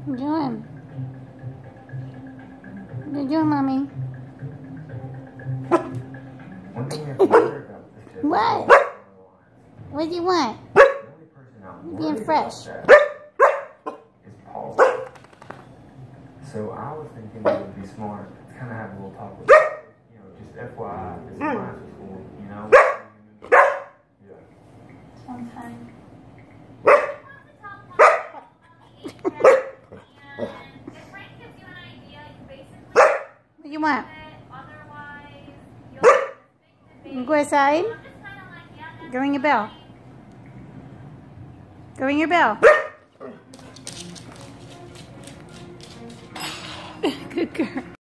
What you doing? What you doing, Mommy? What? What do you want? You're being fresh. So I was thinking it would be smart to kind of have a little talk with, just FYI, this class was cool, Yeah. Sometime. What do you want? You go outside? Go ring your bell. Go ring your bell. Good girl.